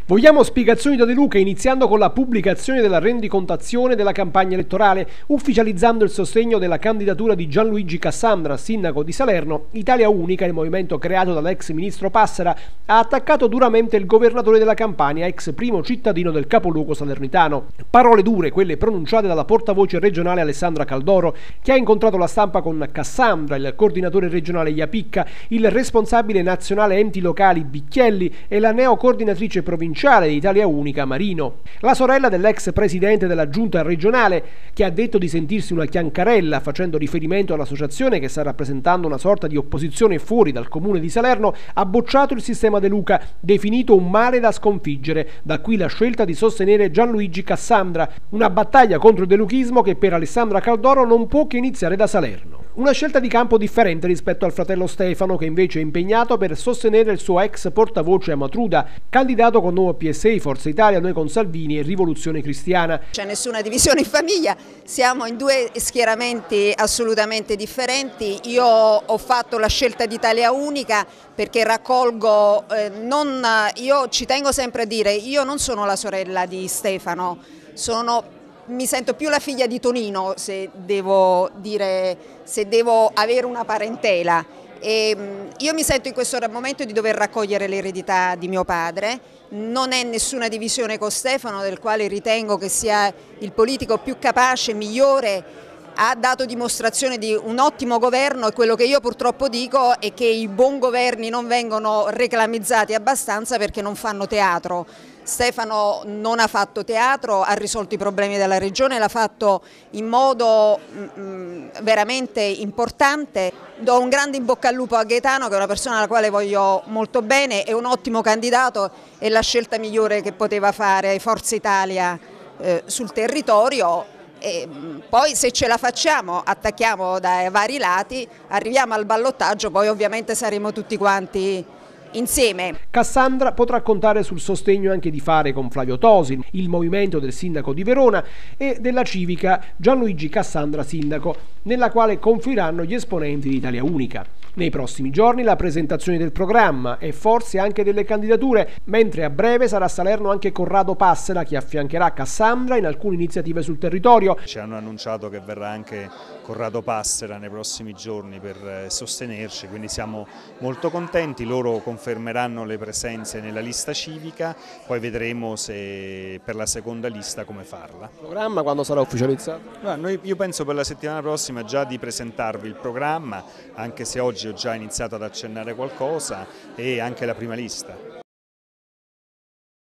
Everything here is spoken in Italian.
Vogliamo spiegazioni da De Luca, iniziando con la pubblicazione della rendicontazione della campagna elettorale, ufficializzando il sostegno della candidatura di Gianluigi Cassandra, sindaco di Salerno. Italia Unica, il movimento creato dall'ex ministro Passera, ha attaccato duramente il governatore della Campania, ex primo cittadino del capoluogo salernitano. Parole dure, quelle pronunciate dalla portavoce regionale Alessandra Caldoro, che ha incontrato la stampa con Cassandra, il coordinatore regionale Iapicca, il responsabile nazionale enti locali Bicchielli e la neocoordinatrice provinciale di Italia Unica Marino. La sorella dell'ex presidente della giunta regionale, che ha detto di sentirsi una chiancarella, facendo riferimento all'associazione che sta rappresentando una sorta di opposizione fuori dal comune di Salerno, ha bocciato il sistema De Luca, definito un male da sconfiggere. Da qui la scelta di sostenere Gianluigi Cassandra, una battaglia contro il deluchismo che per Alessandra Caldoro non può che iniziare da Salerno. Una scelta di campo differente rispetto al fratello Stefano, che invece è impegnato per sostenere il suo ex portavoce Amatruda, candidato con Nuovo PSI, Forza Italia, Noi con Salvini e Rivoluzione Cristiana. C'è nessuna divisione in famiglia, siamo in due schieramenti assolutamente differenti. Io ho fatto la scelta di Italia Unica perché raccolgo, io ci tengo sempre a dire, io non sono la sorella di Stefano, mi sento più la figlia di Tonino, se devo avere una parentela. Io mi sento in questo momento di dover raccogliere l'eredità di mio padre. Non è nessuna divisione con Stefano, del quale ritengo che sia il politico più capace, migliore, ha dato dimostrazione di un ottimo governo, e quello che io purtroppo dico è che i buon governi non vengono reclamizzati abbastanza perché non fanno teatro. Stefano non ha fatto teatro, ha risolto i problemi della regione, l'ha fatto in modo veramente importante. Do un grande in bocca al lupo a Gaetano, che è una persona alla quale voglio molto bene, è un ottimo candidato, è la scelta migliore che poteva fare Forza Italia sul territorio. E poi se ce la facciamo, attacchiamo dai vari lati, arriviamo al ballottaggio, poi ovviamente saremo tutti quanti insieme. Cassandra potrà contare sul sostegno anche di Fare con Flavio Tosi, il movimento del sindaco di Verona, e della civica Gianluigi Cassandra sindaco, nella quale confluiranno gli esponenti di Italia Unica. Nei prossimi giorni la presentazione del programma e forse anche delle candidature, mentre a breve sarà a Salerno anche Corrado Passera, che affiancherà Cassandra in alcune iniziative sul territorio. Ci hanno annunciato che verrà anche Corrado Passera nei prossimi giorni per sostenerci, quindi siamo molto contenti. Loro confermeranno le presenze nella lista civica, poi vedremo se per la seconda lista come farla. Il programma quando sarà ufficializzato? Io penso per la settimana prossima già di presentarvi il programma, anche se oggi ho già iniziato ad accennare qualcosa, e anche la prima lista.